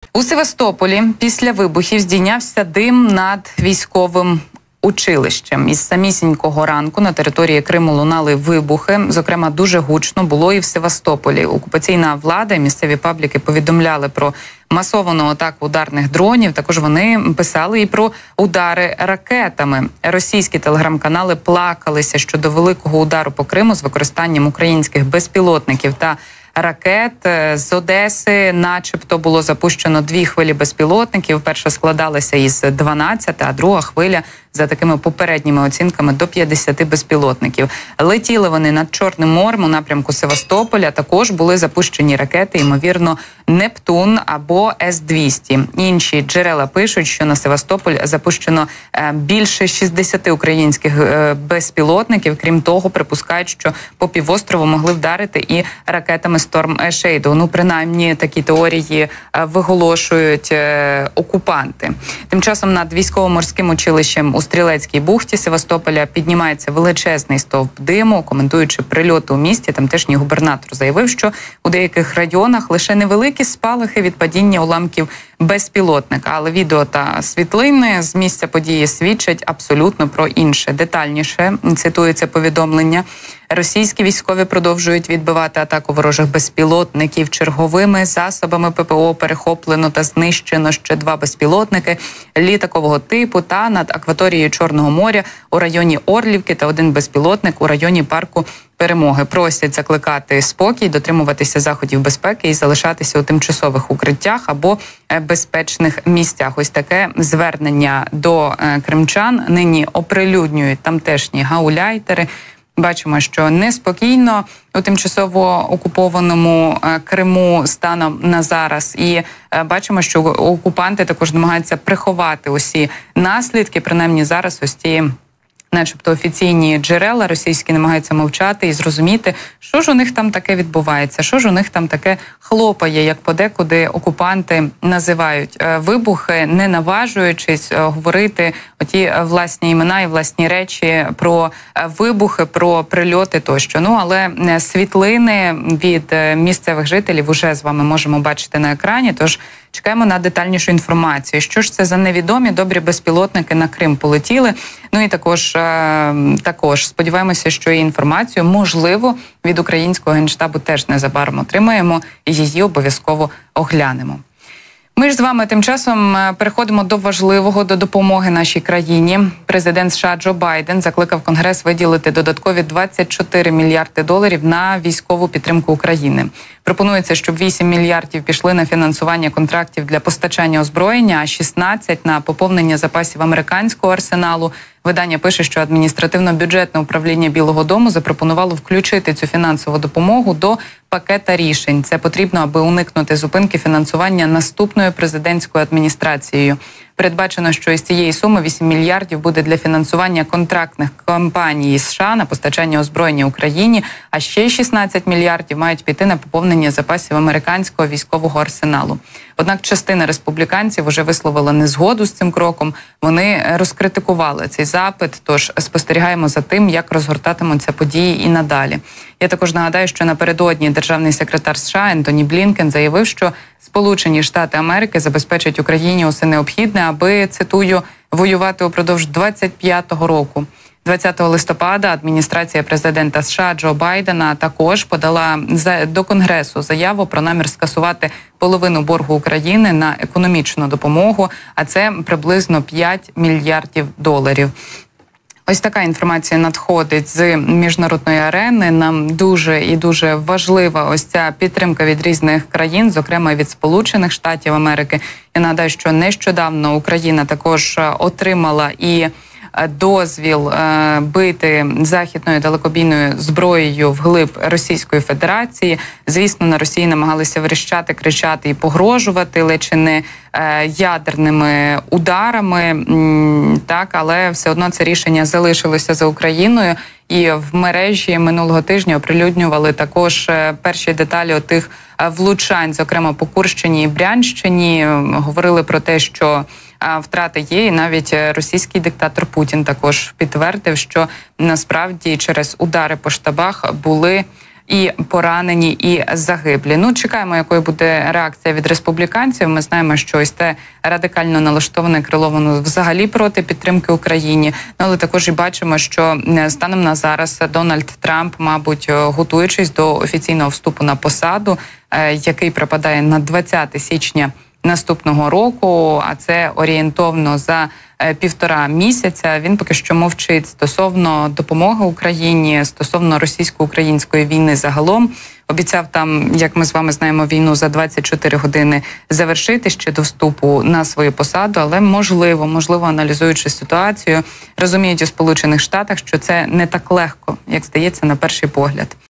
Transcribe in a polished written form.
У Севастополі після вибухів здійнявся дим над військовим училищем. Із самісінького ранку на території Криму лунали вибухи. Зокрема, дуже гучно було і в Севастополі. Окупаційна влада і місцеві пабліки повідомляли про масовану атаку ударних дронів. Також вони писали і про удари ракетами. Російські телеграм-канали плакалися щодо великого удару по Криму з використанням українських безпілотників та ракет. З Одеси начебто було запущено 2 хвилі безпілотників. Перша складалася із 12, а друга хвиля, за такими попередніми оцінками, до 50 безпілотників. Летіли вони над Чорним морем у напрямку Севастополя. Також були запущені ракети, ймовірно, «Нептун» або С-200. Інші джерела пишуть, що на Севастополь запущено більше 60 українських безпілотників. Крім того, припускають, що по півострову могли вдарити і ракетами «Storm Shadow». Ну, принаймні, такі теорії виголошують окупанти. Тим часом над військово-морським училищем у Стрілецькій бухті Севастополя піднімається величезний стовп диму. Коментуючи прильоти у місті, тамтешній губернатор заявив, що у деяких районах лише невеликі спалахи від падіння уламків безпілотника. Але відео та світлини з місця події свідчать абсолютно про інше. Детальніше цитується повідомлення. Російські військові продовжують відбивати атаку ворожих безпілотників. Черговими засобами ППО перехоплено та знищено ще 2 безпілотники літакового типу та над акваторією Чорного моря у районі Орлівки та 1 безпілотник у районі парку Перемоги. Просять закликати спокій, дотримуватися заходів безпеки і залишатися у тимчасових укриттях або безпечних місцях. Ось таке звернення до кримчан нині оприлюднюють тамтешні гауляйтери. Бачимо, що неспокійно у тимчасово окупованому Криму станом на зараз. І бачимо, що окупанти також намагаються приховати усі наслідки. Принаймні зараз ось ці начебто офіційні джерела російські намагаються мовчати і зрозуміти, що ж у них там таке відбувається, що ж у них там таке хлопає, як подекуди окупанти називають вибухи, не наважуючись говорити оті власні імена і власні речі про вибухи, про прильоти тощо. Ну, але світлини від місцевих жителів уже з вами можемо бачити на екрані, тож чекаємо на детальнішу інформацію. Що ж це за невідомі добрі безпілотники на Крим полетіли? Ну і також сподіваємося, що і інформацію, можливо, від українського Генштабу теж незабаром отримаємо і її обов'язково оглянемо. Ми ж з вами тим часом переходимо до важливого, до допомоги нашій країні. Президент США Джо Байден закликав Конгрес виділити додаткові $24 мільярди на військову підтримку України. Пропонується, щоб 8 мільярдів пішли на фінансування контрактів для постачання озброєння, а 16 – на поповнення запасів американського арсеналу. Видання пише, що адміністративно-бюджетне управління Білого дому запропонувало включити цю фінансову допомогу до пакета рішень. Це потрібно, аби уникнути зупинки фінансування наступною президентською адміністрацією. Передбачено, що із цієї суми 8 мільярдів буде для фінансування контрактних кампаній США на постачання озброєння Україні, а ще 16 мільярдів мають піти на поповнення запасів американського військового арсеналу. Однак частина республіканців вже висловила незгоду з цим кроком. Вони розкритикували цей запит, тож спостерігаємо за тим, як розгортатимуться події і надалі. Я також нагадаю, що напередодні державний секретар США Ентоні Блінкен заявив, що Сполучені Штати Америки забезпечать Україні усе необхідне, аби, цитую, воювати упродовж 25-го року. 20 листопада адміністрація президента США Джо Байдена також подала до Конгресу заяву про намір скасувати половину боргу України на економічну допомогу, а це приблизно $5 мільярдів. Ось така інформація надходить з міжнародної арени. Нам дуже і дуже важлива ось ця підтримка від різних країн, зокрема від Сполучених Штатів Америки. Я нагадаю, що нещодавно Україна також отримала і дозвіл бити західною далекобійною зброєю вглиб Російської Федерації. Звісно, на Росії намагалися верещати, кричати і погрожувати, ледь чи не ядерними ударами, так, але все одно це рішення залишилося за Україною. І в мережі минулого тижня оприлюднювали також перші деталі отих влучань, зокрема по Курщині і Брянщині. Говорили про те, що втрати є, і навіть російський диктатор Путін також підтвердив, що насправді через удари по штабах були і поранені, і загиблі. Ну, чекаємо, якою буде реакція від республіканців. Ми знаємо, що ось те радикально налаштоване крило, воно взагалі проти підтримки Україні. Ну, але також і бачимо, що станом на зараз Дональд Трамп, мабуть, готуючись до офіційного вступу на посаду, який припадає на 20 січня наступного року, а це орієнтовно за 1,5 місяця, він поки що мовчить стосовно допомоги Україні, стосовно російсько-української війни загалом. Обіцяв там, як ми з вами знаємо, війну за 24 години завершити ще до вступу на свою посаду, але можливо, аналізуючи ситуацію, розуміють у Сполучених Штатах, що це не так легко, як здається на перший погляд.